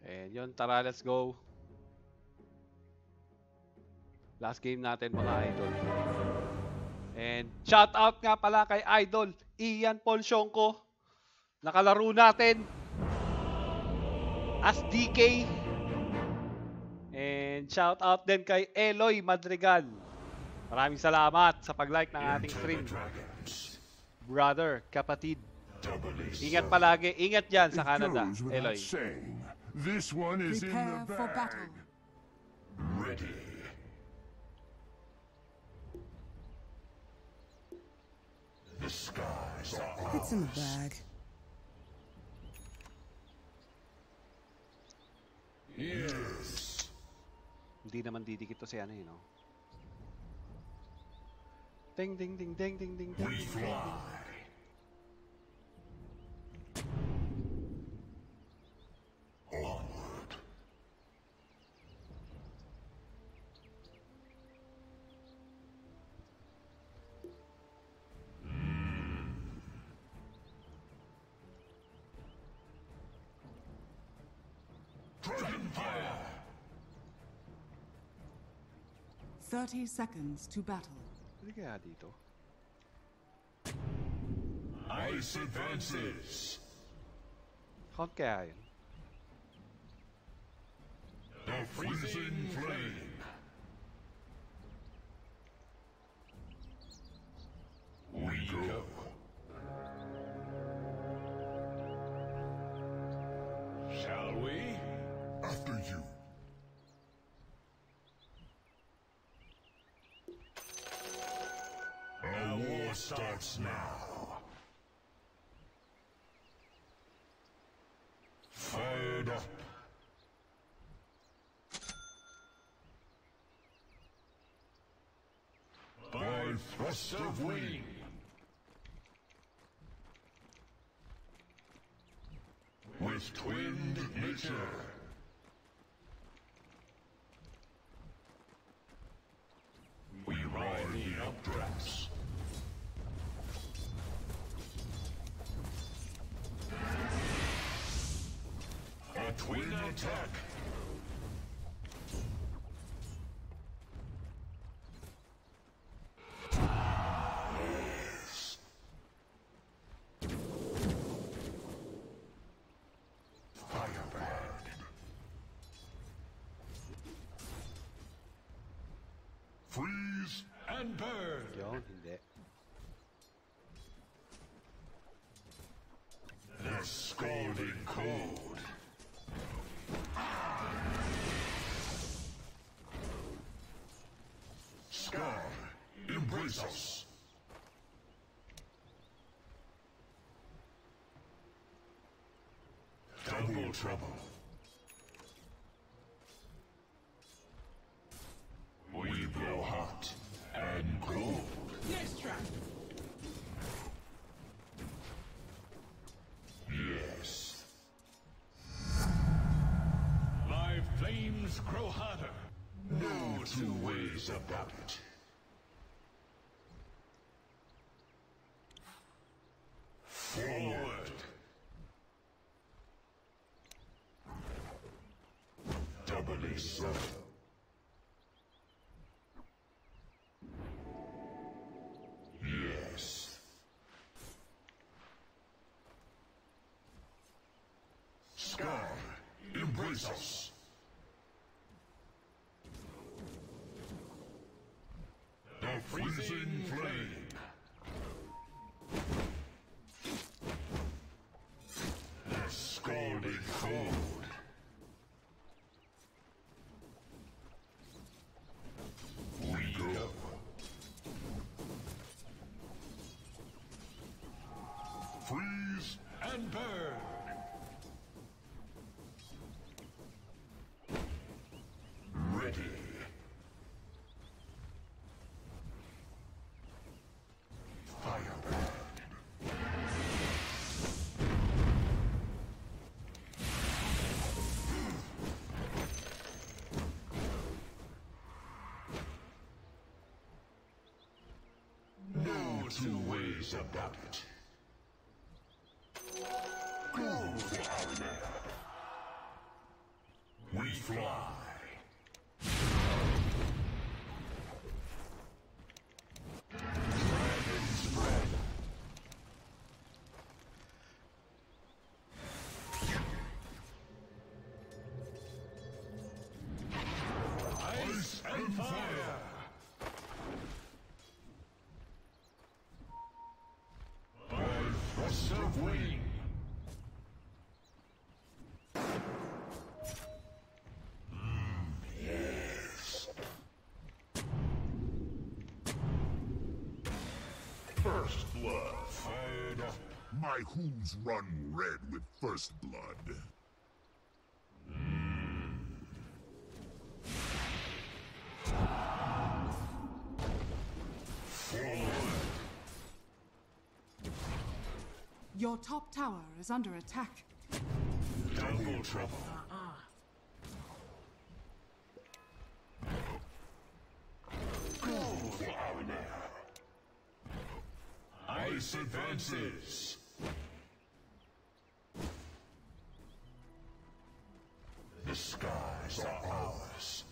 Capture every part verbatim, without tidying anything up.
And yun, tara, let's go. Last game natin, mga idol. And shout out nga pala kay Idol Ian Paul Shonko. Nakalaro natin as D K. And shout out din kay Eloy Madrigal. Maraming salamat sa pag-like ng ating stream. Brother, kapatid. Ingat palagi. Ingat dyan sa Canada, Eloy. This one is in the Prepare for battle. bag. Ready. The skies are ours. It's in the bag. Yes. Hindi naman didikit to si ano eh, no? Ding ding ding ding ding ding ding. We fly. Onward. Dragonfire. Thirty seconds to battle. Hindi kaya dito? Ice advances. Count kaya yun? The freezing flame. We go. Shall we? After you. Our war starts now. Fired up. By thrust of wing. With twinned nature. We ride the updrafts. A twin attack. Yes. Firebird. Freeze and burn. Yun, hindi. The scalding cold. Sky, embrace us. Double trouble. We blow hot and cold. Next trap. Yes. My flames grow hotter. No two ways about it. Forward. Doubly so. Yes. Sky, embrace us. The freezing flame. The scalding cold. We go. Freeze and burn. Ready. Firebird. No two ways about it. Go, Fowler. fly. Dragon's breath. Ice and fire. By thrust of wing. First blood. Fired up. My hooves run red with first blood. Forward. Your top tower is under attack. Double trouble. Go for Arena. Ice advances. The skies are ours.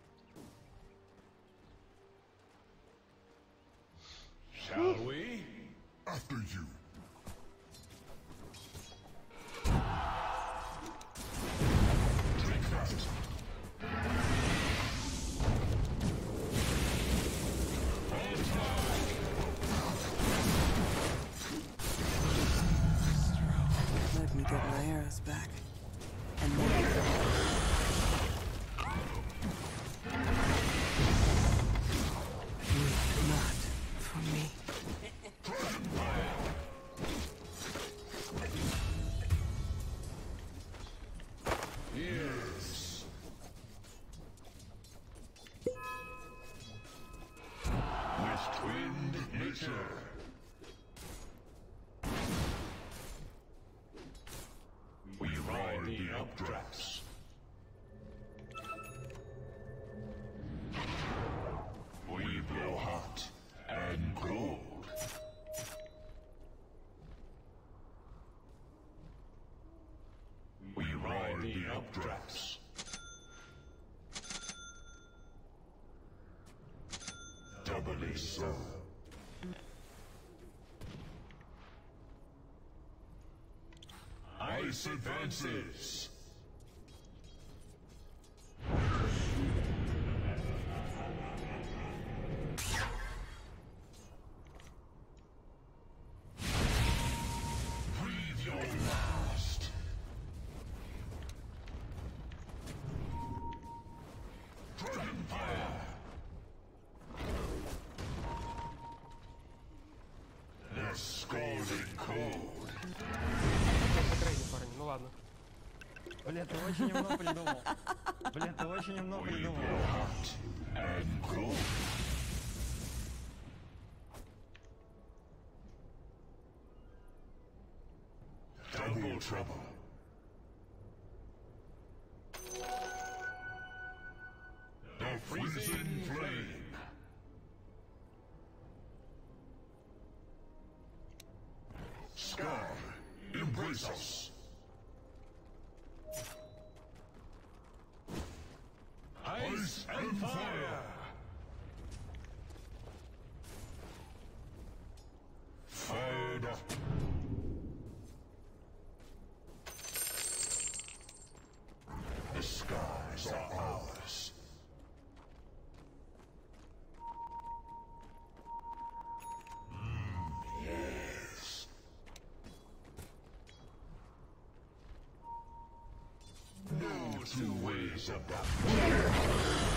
Shall we? After you. Take that. Let me get my arrows back. And then not for me. Yes. West wind nature. We ride the updrafts. We blow hot and cold. We ride the updrafts. Doubly so. Ice advances. Breathe your last. Dragon fire. The scalding cold. Трейни, парень, ну ладно. Блин, ты очень умно придумал. Блин, ты очень умно We придумал. blow hot and cold. Double trouble. The freezing flame. Sky, embrace us. Ice and fire. Fired up. The skies are ours. Mm, yes. No two ways about it.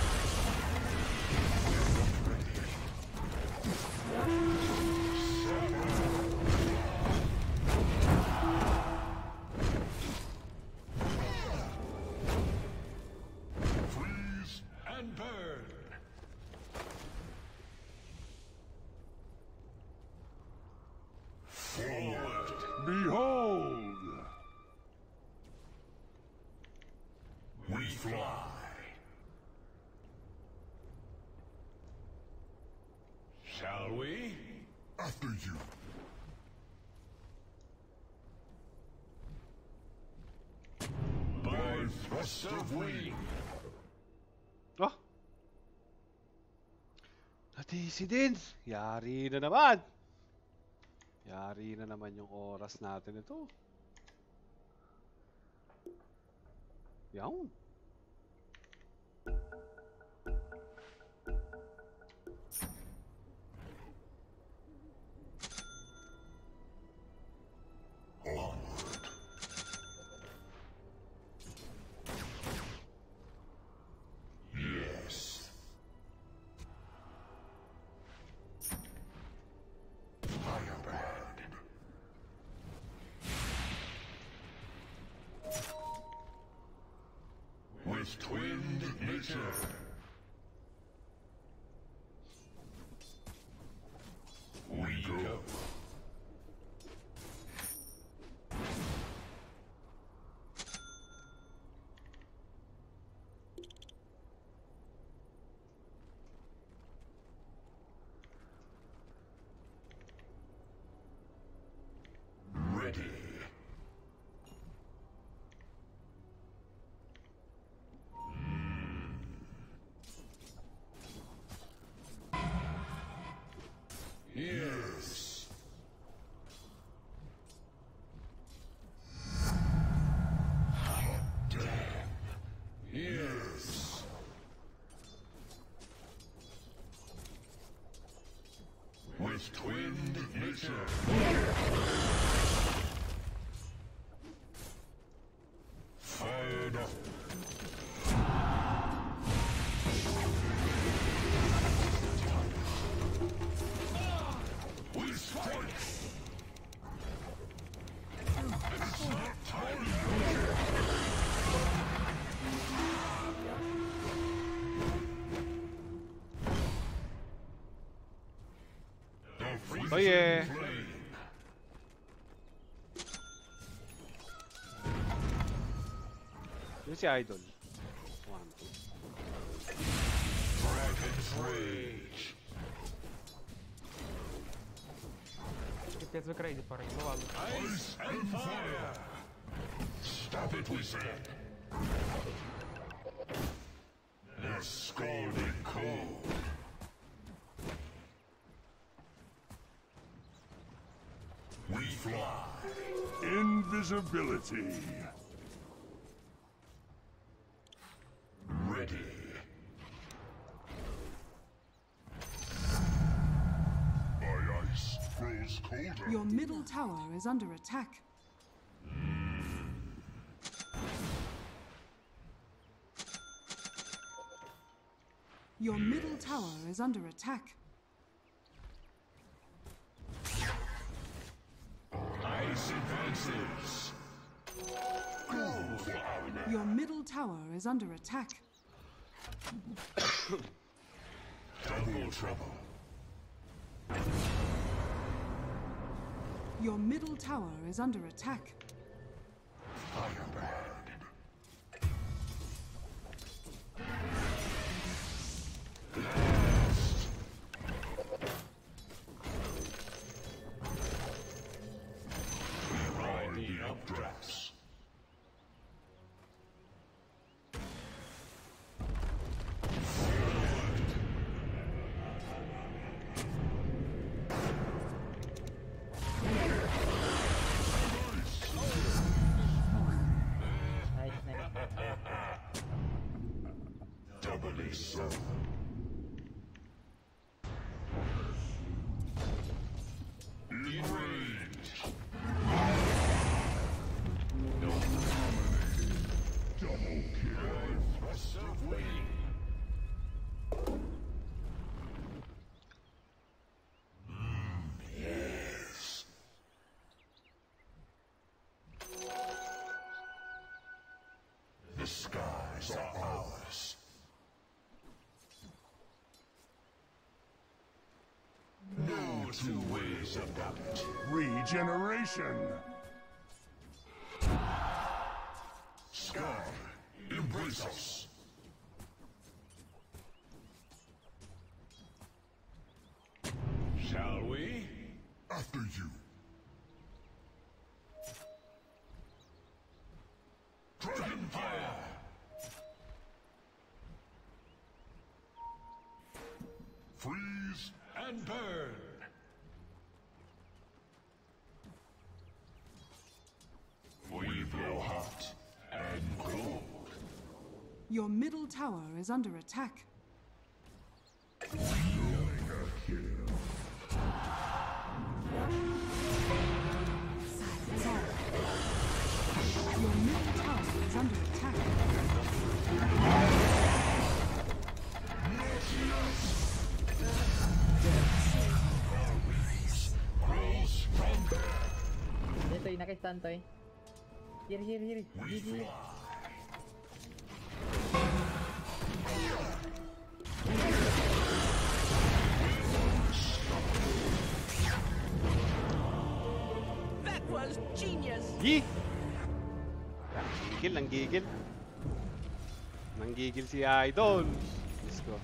Freeze and burn. Forward. Behold! We fly. Shall we? After you. By thrust of wing. Pati si Din. Yari na naman. Yari na naman yung oras natin ito. Yawn. Yes. Firebird. With twinned nature. We go. Ready. Yes. Damn. Yes. With twinned nature. Fired up. We strike. It's not time. The freezing Oh yeah. flame. Yun si Idol. One, two. Dragon's rage. Пипец в экране, парень. Ну ладно. Ice and fire. Stop it, we said. The scalding cold. We fly. Invisibility. Ready. My ice grows colder. Your middle tower is under attack. Your middle tower is under attack. Ice advances. Go for our Your middle tower is under attack. double trouble. Your middle tower is under attack. Firebird. Blast. We ride the updrafts. Doubly so. In range. Double kill. Thrust of wing. Mm, yes. The skies are ours. No two ways about it. Regeneration. Sky, embrace us. Shall we? After you. Dragon fire! Freeze Freeze and burn. We blow hot and cold. Your middle tower is under attack. Silence all. Your middle tower is under attack. Ito yung nakistan to eh. Here, here, here. Here, here. That was genius! Yee! Gigil, nanggigil. Nanggigil si Idol. Let's go.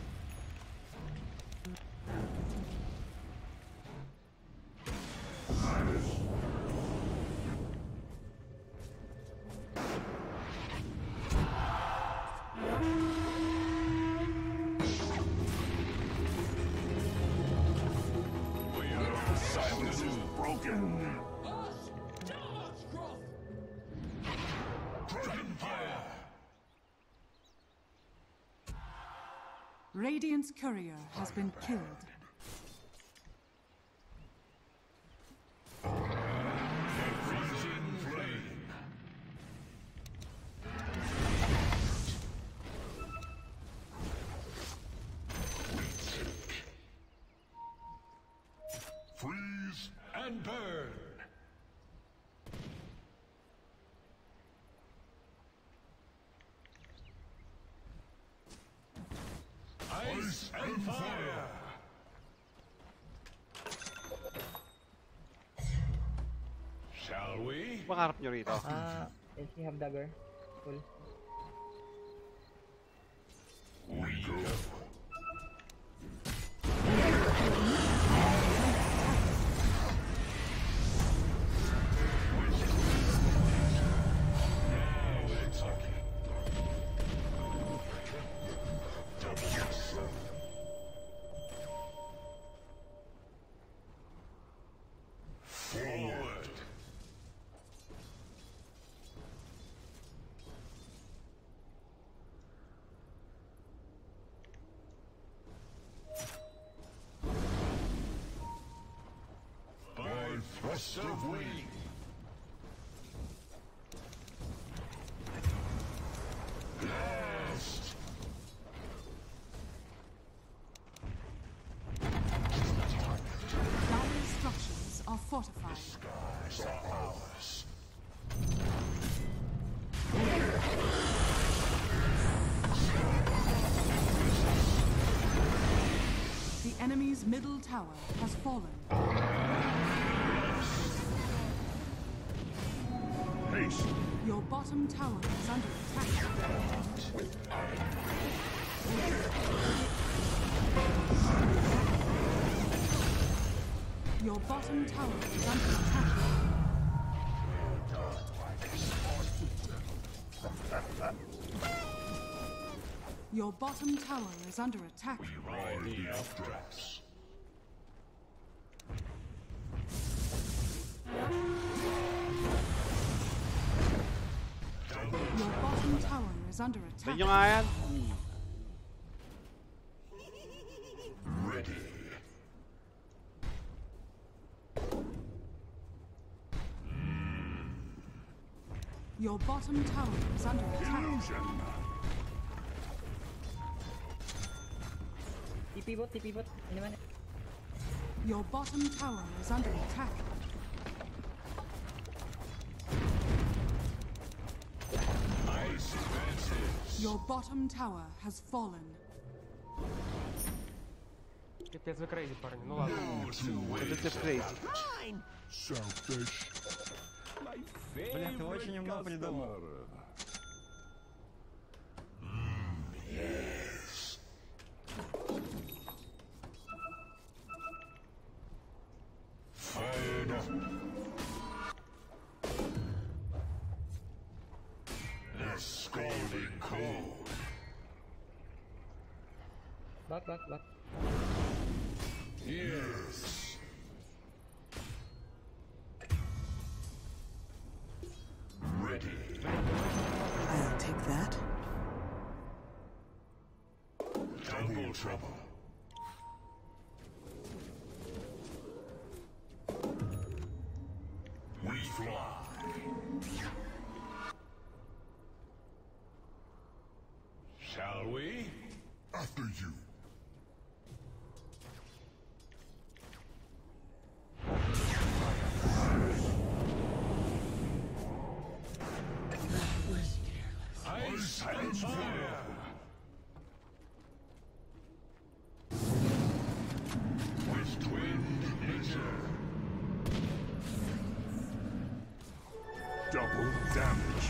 Silence is broken. Dragon fire. Radiant's courier has been killed. Freezing flame. Freeze and burn. Ice and fire. Shall we? Pangarap nyo rito. Ah, uh, she have dagger. Full. We go. Now we're talking. Forward. By thrust of wing. Blast. Dire structures are fortified. Skies are ours. The enemy's middle tower has fallen. Haste. Your bottom tower is under attack. Your bottom tower is under attack. Your bottom tower is under attack. Ride the updrafts. Your bottom tower is under Sa attack. inyo nga yan. Ready. Your bottom tower is under attack. Illusion. T P bot, T P bot. Ini mana? Your bottom tower is under attack. Ice advances. Your bottom tower has fallen. Капец, вы крейзи, парни. Ну ладно. No two ways It's crazy. Selfish. Блин, ты очень умно придумал. Yes. Fired up. The scalding cold. Back, back, back. Yes. Ready. I'll take that. Double trouble. We fly. Shall we? After you. Ice and fire. With twin nature. Double damage.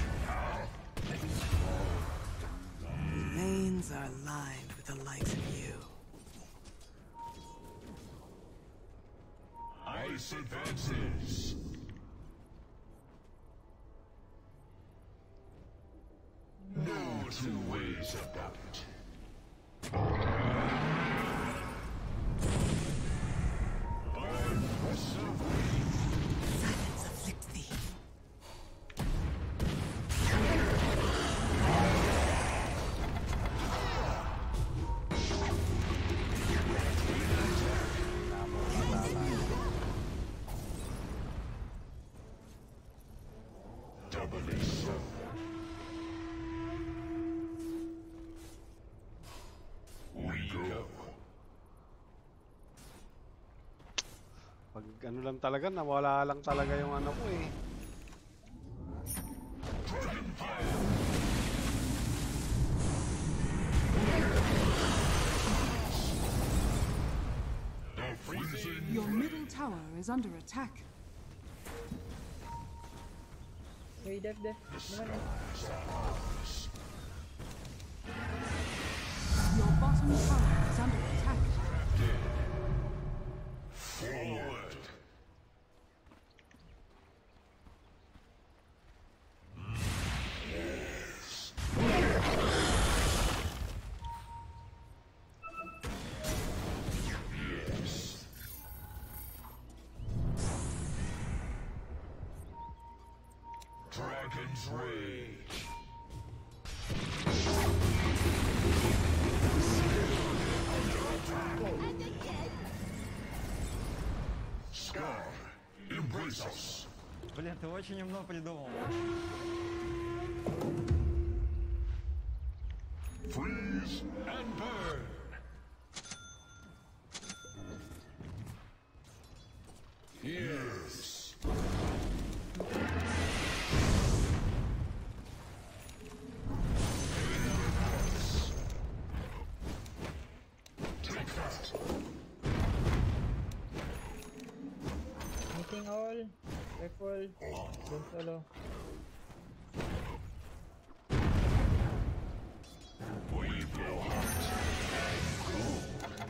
Lanes are lined with the likes of you. Ice advances. No two ways about it. Burn press of wind. Silence afflict thee. Doubly so. We go. Pag ano lang talaga, nawala lang talaga yung ano ko eh. The freezing. Your middle tower is under attack. Uy, def, def. Naman eh. Your bottom tower is under attack. Forward. Yes. Dragon's Rage. Scar, embrace us. Блин, ты очень умно придумал. Freeze and burn. Yes. Take that. Meeting all. Careful. Don't solo. We blow hot and cold.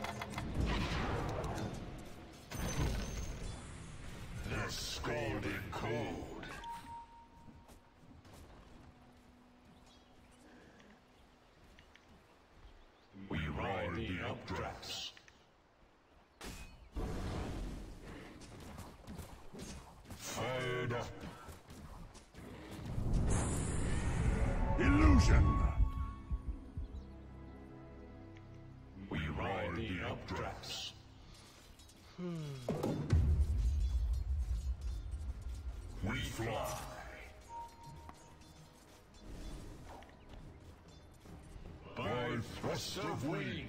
The scalding cold. We ride the updrafts. Fired up. Illusion. We ride the updrafts. We fly. By thrust of wing.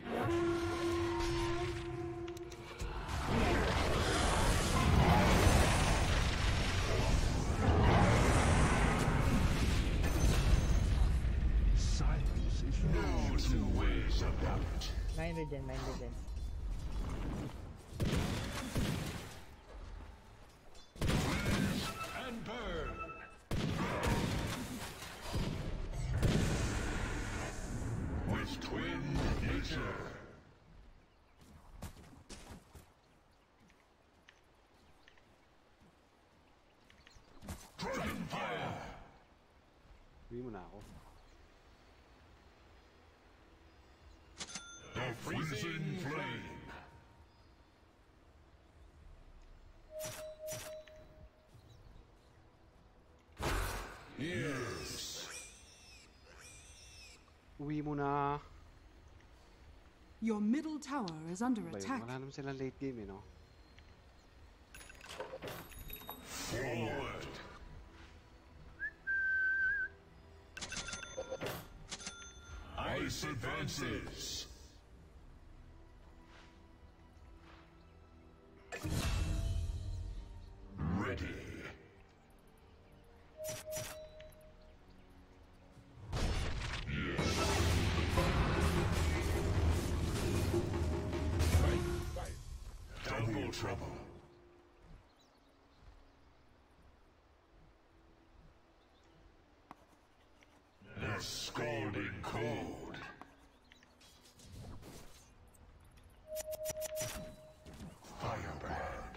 Silence is No two ways about it. Nine regen, nine regen. And burn. With twin nature. Dragon fire. Uwi mo na ako. The freezing flame. Uwi mo na. Your middle tower is under Ba yun? attack. Wala naman silang late game eh, no? Forward. Ice advances. Ready. Double trouble. The scalding cold. Firebrand.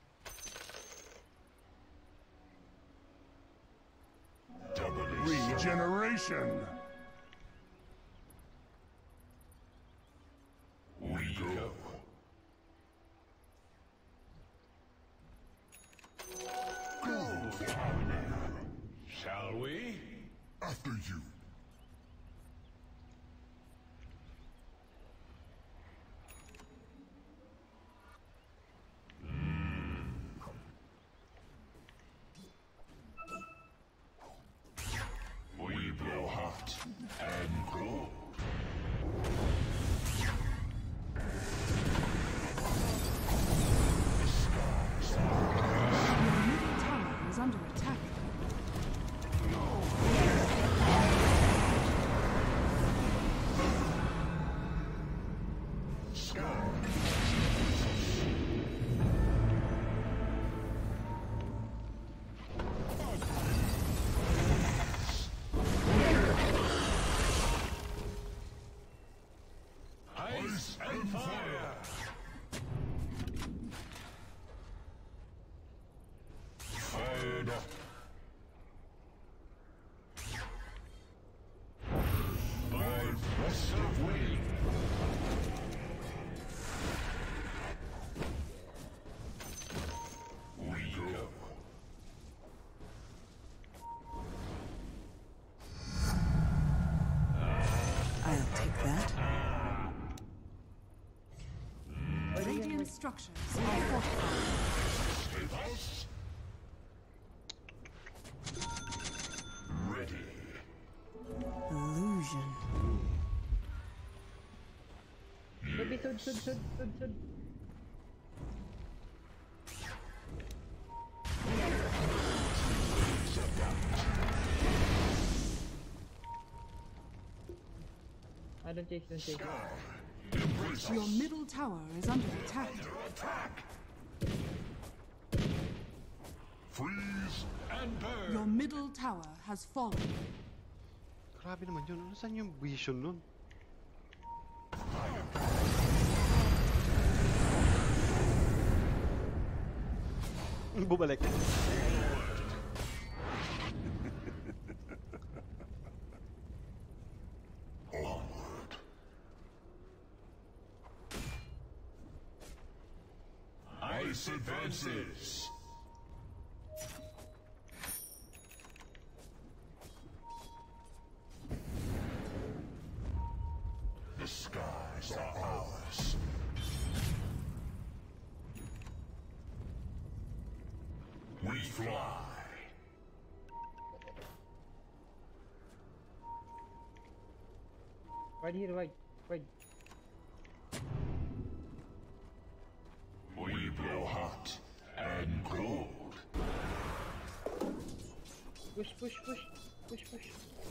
Doubly Regeneration. we go. Go shall we? After you. We blow hot and cold. Your middle tower is under attack. Ice and fire. Fired up. By thrust of wind. We go. I'll take that. Radiant structures are fortified. With us. Ready. Illusion. Sud, sud, sud, sud, sud, sud. I don't chase, don't chase. Your middle tower is under attack. Freeze and burn. Your middle tower has fallen. Grabe naman yun. Ano saan yung vision nun? Bumalik. Onward. Ice advances. The skies are ours. We fly. Right here, right, right. We blow hot and cold. Push, push, push, push, push.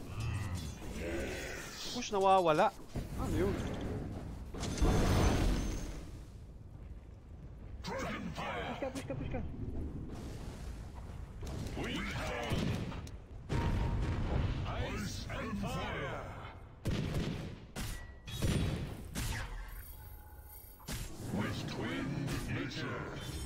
Push nawawala. Ano yun? Dragon fire. Push ka, push ka, push ka. We come. Ice and fire. With twin nature.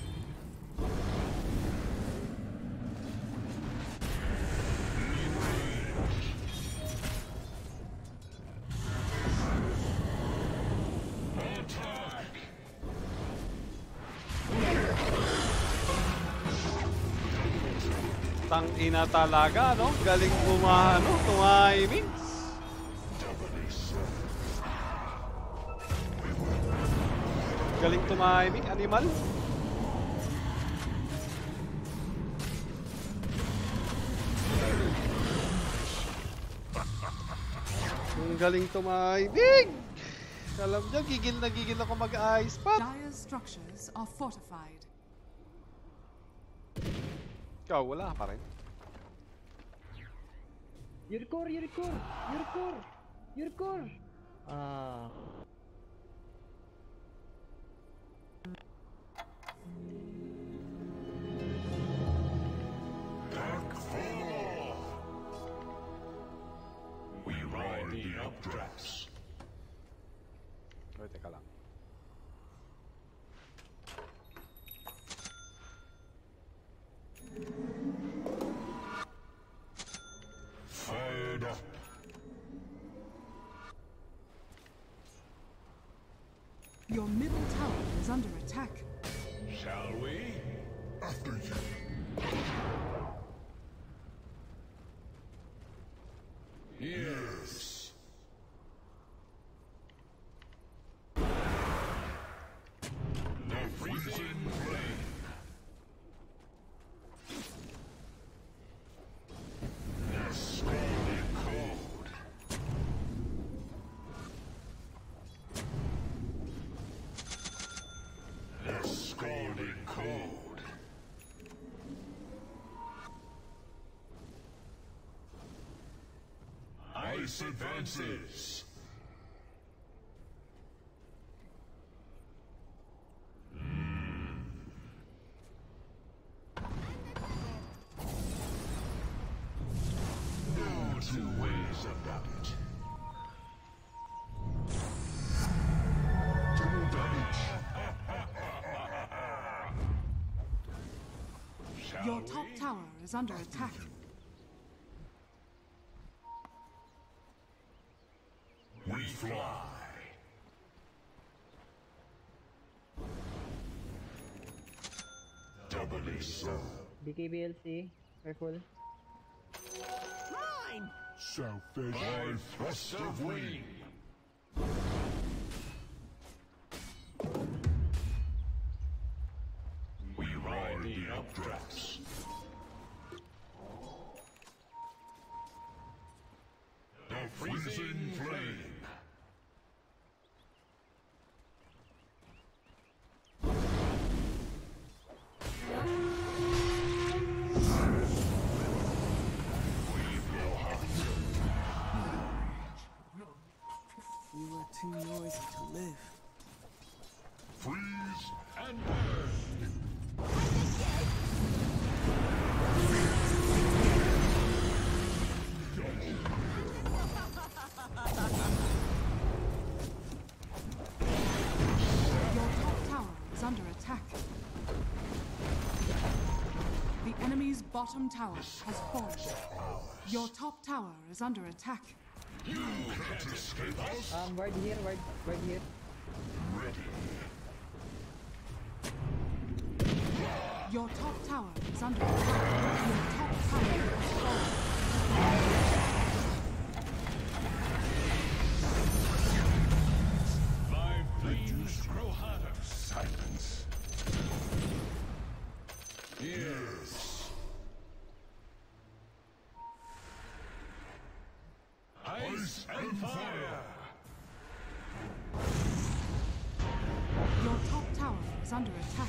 Attack. Tang ina talaga, no? Galing bumano, tumiming. Doubly Galing tumiming, animal. Ang galing tumiming. Alam niyo, gigil na gigil ako mag-ice pot. Dire's structures are fortified. Ikaw, wala pa rin. Yurkor, Yurkor, Yurkor, Yurkor. Ah. We ride the updrafts. Ay, teka lang. Fired up. Your middle tower is under attack. Shall we? After you. Yes. The freezing flame. The scalding cold. The scalding cold. Ice advances. No two ways about it. Double damage. Shall Your we? top tower is under attack. We fly. Doubly so. B K B L C, careful. Selfish. By thrust of wing. We ride the updrafts. The freezing flame. You were too noisy to live. Freeze and burn. Your top tower is under attack. The enemy's bottom tower has fallen. Your top tower is under attack. You can't escape us. Um, ward here, ward, ward here. Your top tower is under attack. Your top tower has fallen. My flames grow hotter. Silence. Yes. Ice and fire. Your top tower is under attack.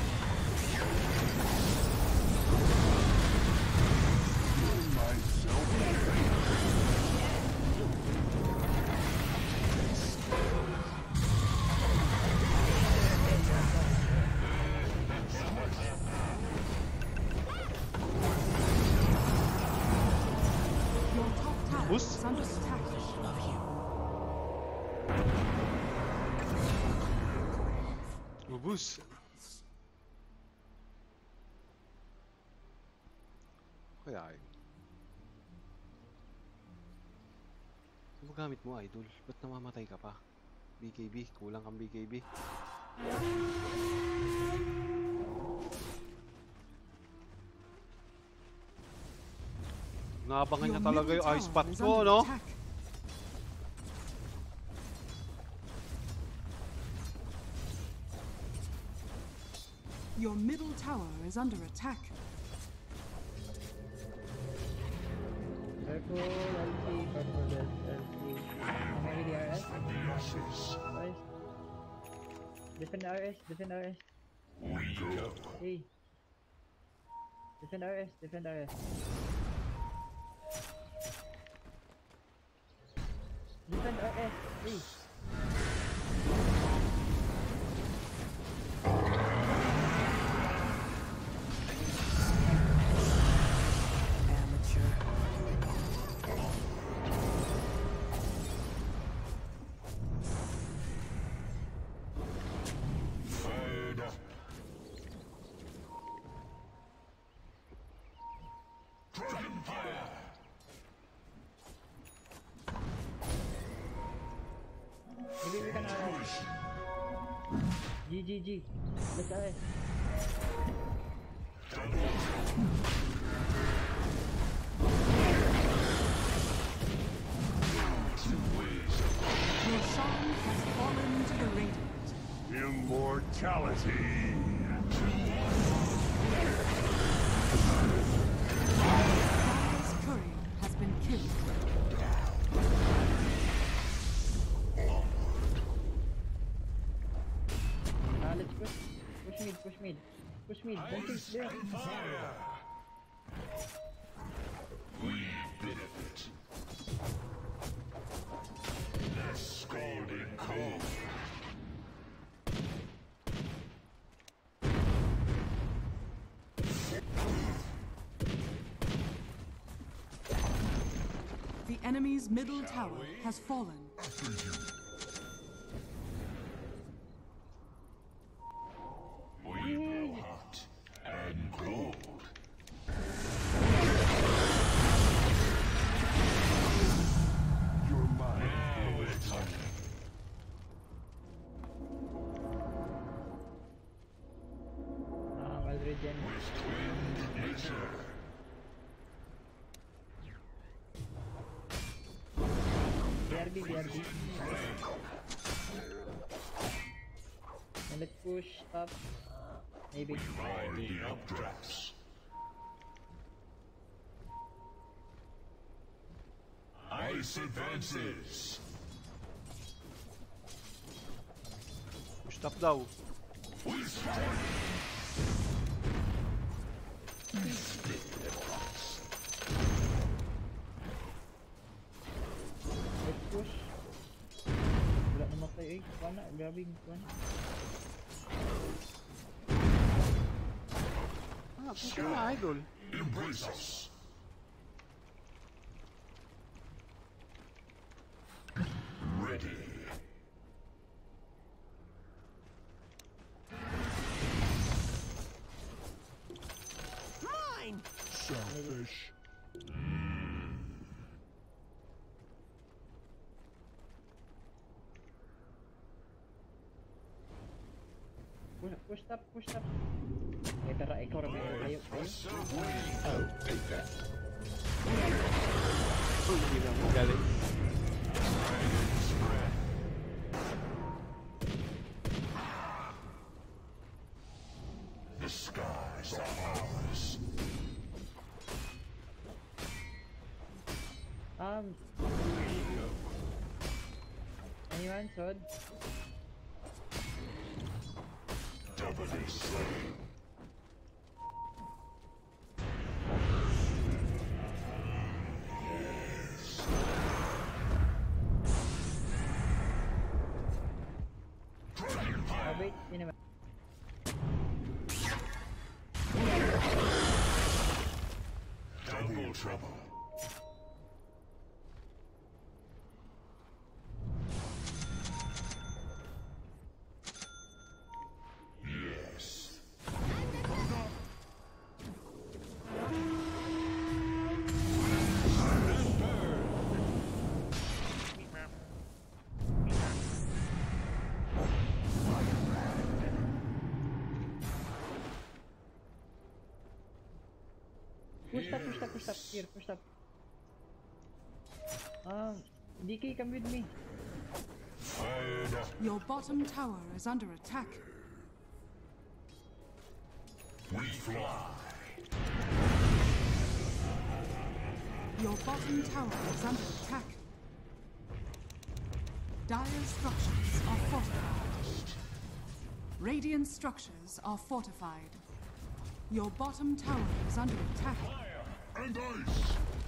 Your top tower Boost? is under attack. Ubus. Kaya ay. Ano gamit mo, idol? Ba't namamatay ka pa? B K B, kulang kang B K B. Naabangan niya Your talaga middle yung ice tower pot is ko, under no? attack. Your middle tower is under attack. Careful, L C, careful, L C. Maybe the R S? Nice. Defend R S, defend R S. Hey. Defend R S, defend R S. Defend R S, please. Amateur. Fired up. Dragon fire. Maybe we can R S. G G G. Let's R S. Your song has fallen to the radiant. Immortality. Dire's courier has been killed. Ah, let's push. Push mid, push mid. Push mid. Don't think there. We benefit. The scalding cold. The enemy's middle tower has fallen. We grow hot and cold. Your mind. Now it's on. Ah, I'll regen. With twinned nature. B R B, B R B. And let's push up. Maybe. Ride the updrafts. Ice advances. Push top daw. We strike. Let's push. Wala namatay eh. Wala, grabing one. Ah, push na, idol. Embrace us. Ready. Mine! Selfish. Push, push up, push up. Eh, tara, ikaw rin. Kayo, kayo. Uy, hindi na magaling. The skies are ours. Um. Anyone, Sod? Doubly slain. Ah, wait, yun naman. Double trouble. Yes. Push up, push up, push up. Here, push up. Um, D K, come with me. Fired up. Your bottom tower is under attack. We fly. Your bottom tower is under attack. Dire structures are fortified. Radiant structures are fortified. Your bottom tower is under attack. And ice.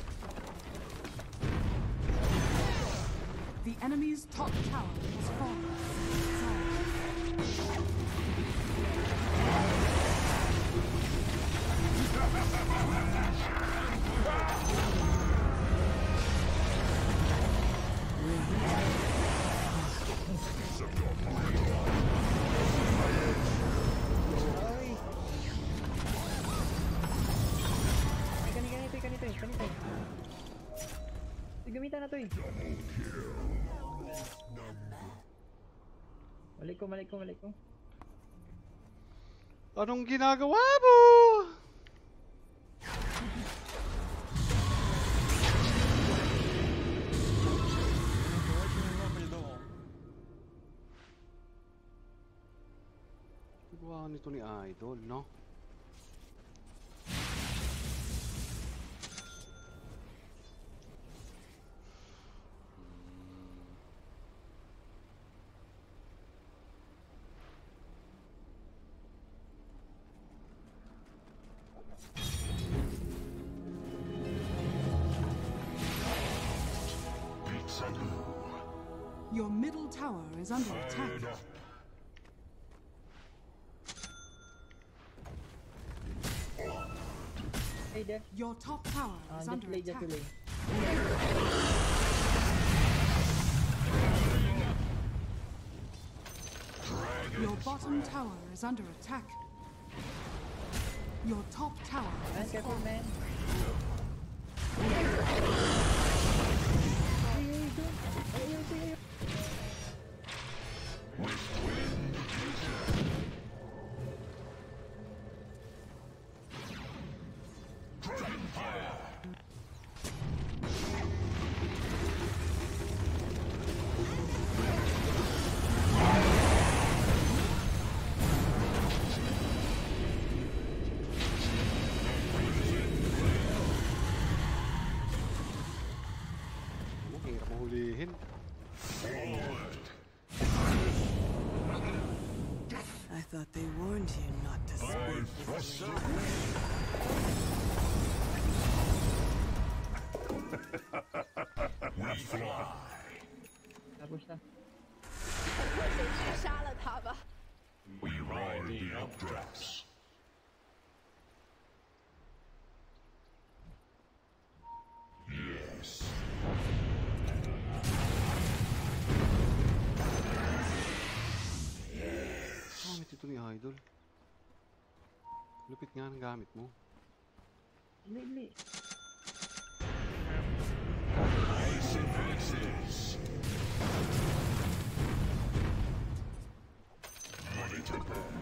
The enemy's top tower has fallen. Ay! Ay, ganito, ganito, ganito, ganito. Ay, gamitan na to eh. Balik ko, balik ko, balik ko. Anong ginagawa mo? Очень много придумал. Gawa nito ni Idol, no? Your middle tower is under attack. Hey there. Your top tower Ah, is just under play, just attack. play. Your bottom tower is under attack. Your top tower Man, has careful, fallen. man. Ay, ay, doon. Ay, ay, ay, ay. Ang hirap mahulihin. I thought they warned you not to speak. We fly. Tapos na. 我先去杀了他吧。 We ride the updrafts. Yes. Gamit ito ni Idol. Lupit nga ng gamit mo. Hindi, hindi. Ice advances. Money to burn.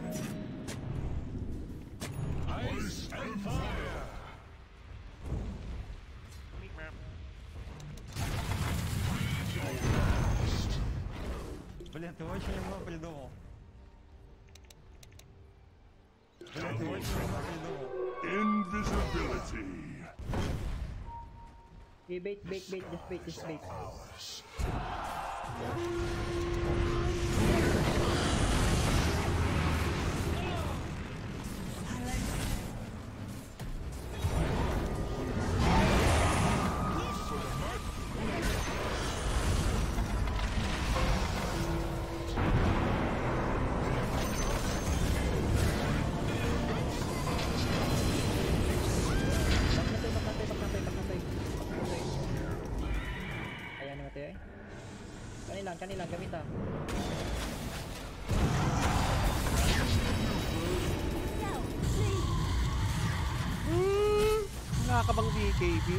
Ice and fire. Блин, ты очень много придумал. Блин, ты очень много придумал. Invisibility. Okay, bait, bait, bait. Just bait, just bait. Baknatay, baknatay, baknatay, baknatay. Baknatay. Ayan naman tayo eh. Kanilang, kanilang, gamitan. Wala ka bang D K B?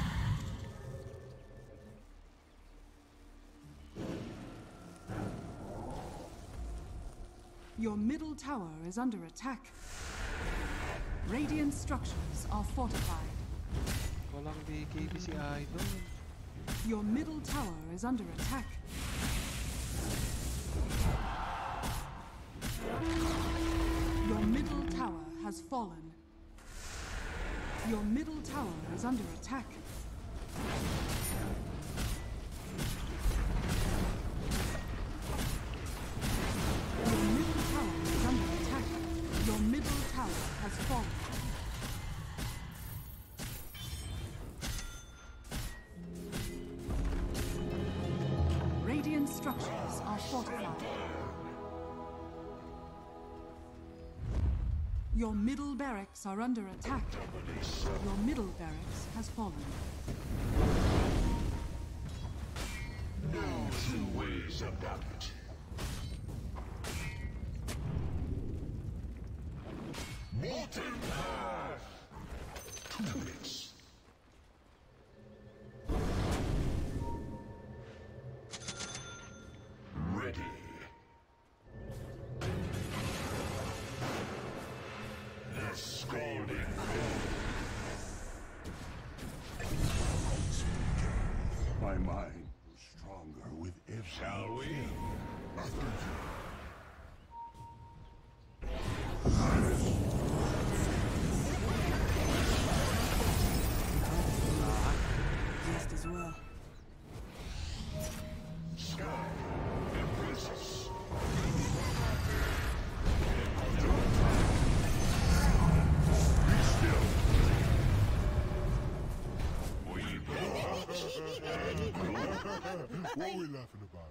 Your middle tower is under attack. Radiant structures are fortified. Walang D K B si Idol. Your middle tower is under attack. Your middle tower has fallen. Your middle tower is under attack. Your middle tower is under attack. Your middle tower has fallen. Radiant structures are fortified. Your middle barracks are under attack. Your middle barracks has fallen. No two ways about it. Molten Path! Two minutes. Ready. The scalding My mind was stronger with every Shall we? Just as well. Sky embraces. Be still. We blow out and grow. What are we laughing about?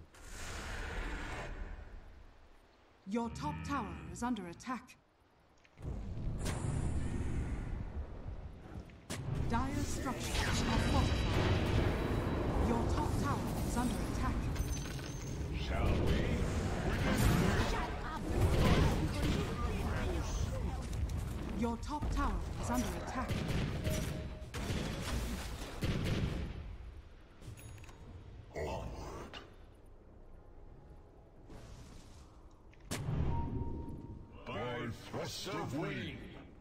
Your top tower is under attack. Dire structures are fortified. Your top tower is under attack. Shall we? Your top tower is under attack. Onward. By thrust of wing.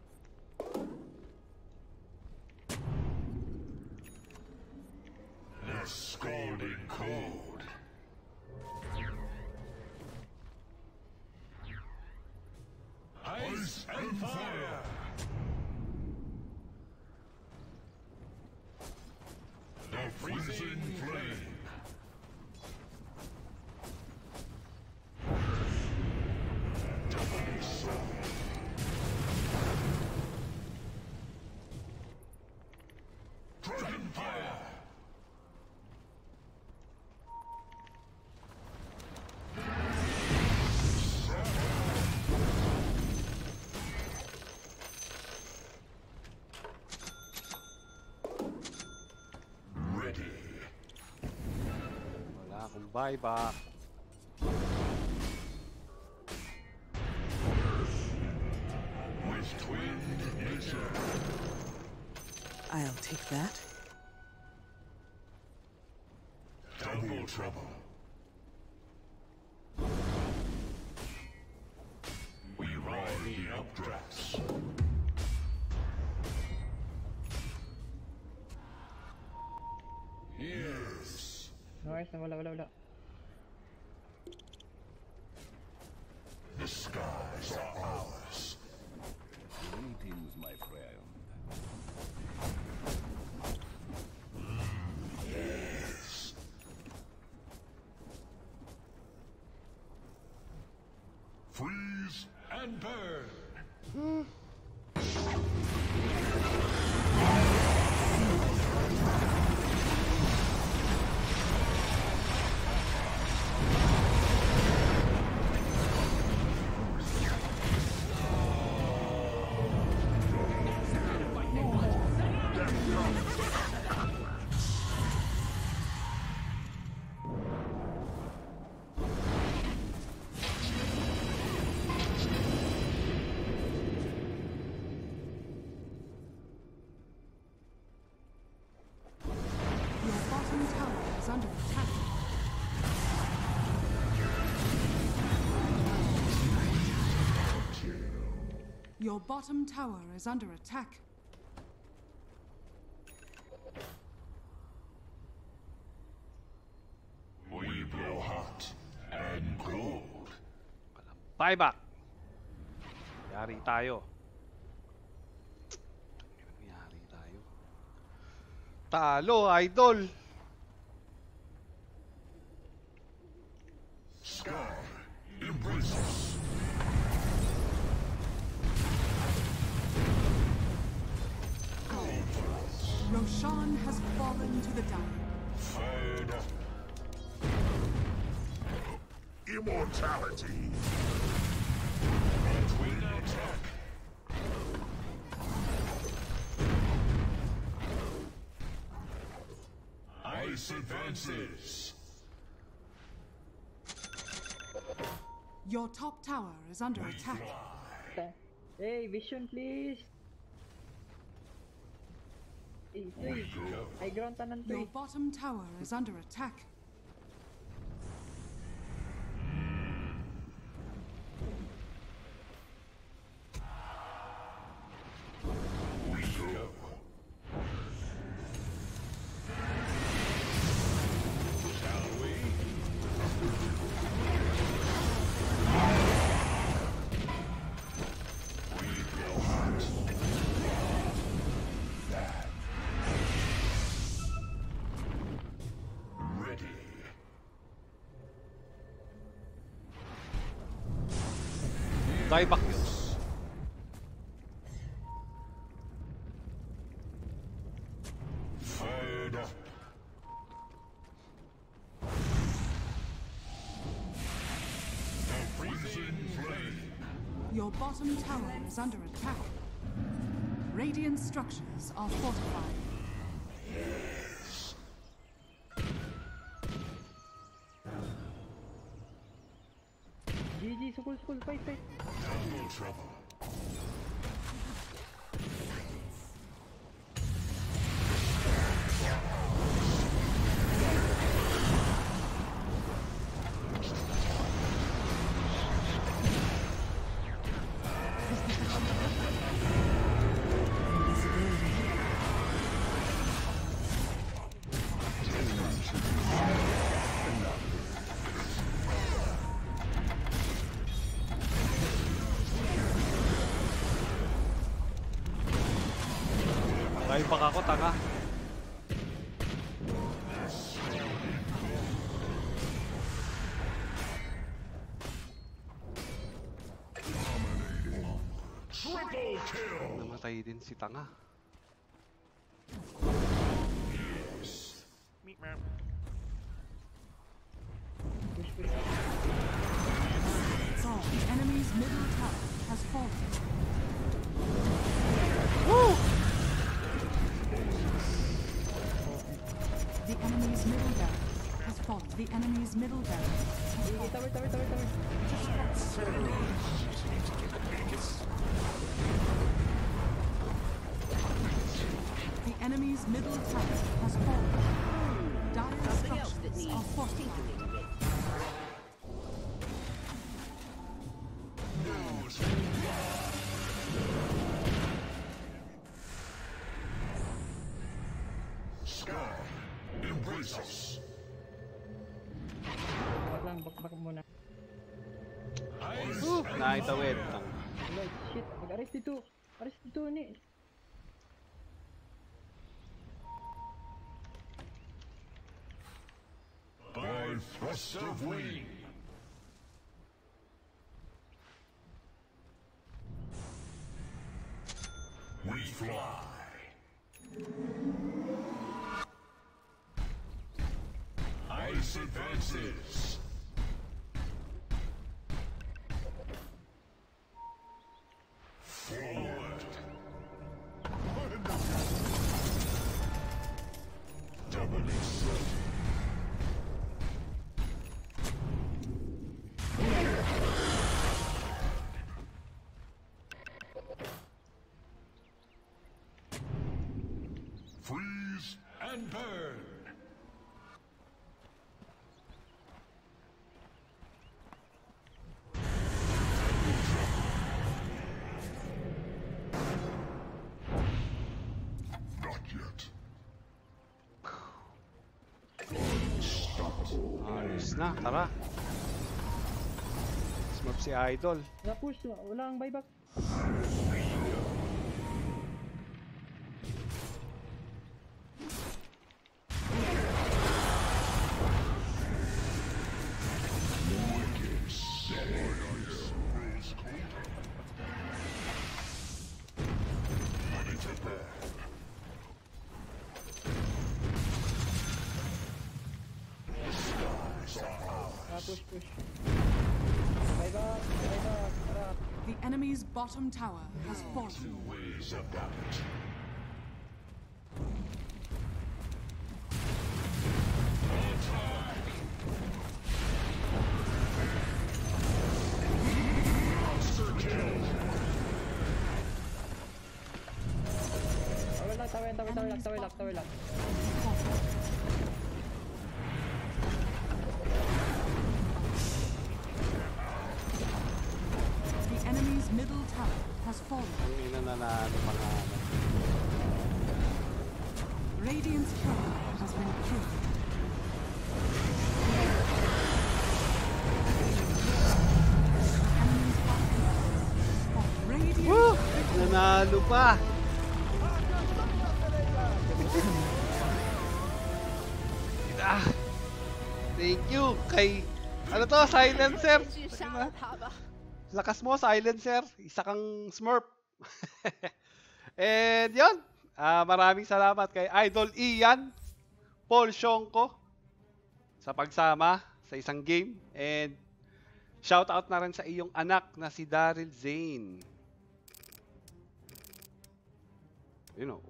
The scalding cold. Ice and fire. The freezing flame. Double sword. Dragon fire. Ready. Wala akong buyback. With twinned nature. I'll take that. Double trouble. We ride the updrafts. Yes. Nice, wala, wala, wala. The skies are ours. Greetings, my friend. Yes. Freeze and burn. Your bottom tower is under attack. Your bottom tower is under attack. We blow hot and cold. Buyback. Yari tayo. Talo, idol. Sky embraces. Roshan has fallen to the dying. Fired up. Immortality. Twin attack. Ice advances. Your top tower is under attack. Hey, vision please. Hey, please. Ay, ground tanan to. Your bottom tower is under attack. Daibakyos. Fired up. The freezing flame. Your bottom tower is under attack. Radiant structures are fortified. G G, sukul, sukul, fight, fight. Double trouble. Daipak ako, tanga. Triple kill. Namatay din si tanga. The enemy's middle tower has fallen. The enemy's middle barracks has fallen. The enemy's middle barracks has Hey, fallen. tower, tower, tower, tower. The enemy's middle tower has fallen. Dire structures are fortified. Sky embraces. Bak lang, bak, bak muna. Ice Woo! Naitawid. Tanga. Lord, shit. Mag-arrest dito. Arrest dito ni. by thrust of wing. We fly. Ice advances. Forward. Doubly certain. Freeze and burn. Not yet. Ayos na, tara. Smurf si Idol. Wala push. Wala ang buyback. push, push. Bye back, bye back, tara. The enemy's bottom tower has fallen. Two ways about it. Tower lang, tower, tower, tower lang, tower lang, tower lang. The enemy's middle tower has fallen. Ang ina na na ano, mga ano. Radiant's turret has been killed. Enemy's bottom tower has fallen. Radiant Woo! Nanalo pa! Ah, thank you kay ano to, silencer. 去杀了他吧。 Lakas mo, silencer. Isa kang smurf. And yun, ah, maraming salamat kay Idol Ian, Paul Shonko sa pagsama sa isang game. And shoutout na rin sa iyong anak na si Daryl Zane. You know.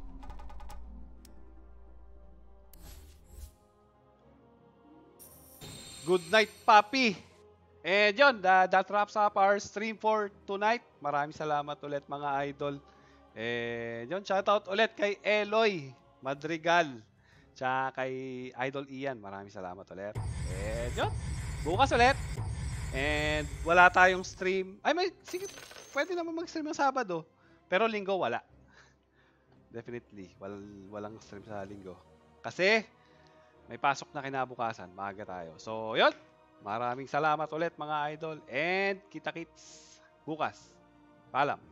Good night, Papi! And yun, that, that wraps up our stream for tonight. Maraming salamat ulit mga idol. And yun, shoutout ulit kay Eloy Madrigal. Tsaka kay Idol Ian. Maraming salamat ulit. And yun, bukas ulit. And wala tayong stream. Ay, may, sige, pwede naman mag-stream ng Sabado. Pero linggo, wala. Definitely, wal, walang stream sa linggo. Kasi, may pasok na kinabukasan. Maaga tayo. So, yun. Maraming salamat ulit mga idol. And kita-kits bukas. Paalam.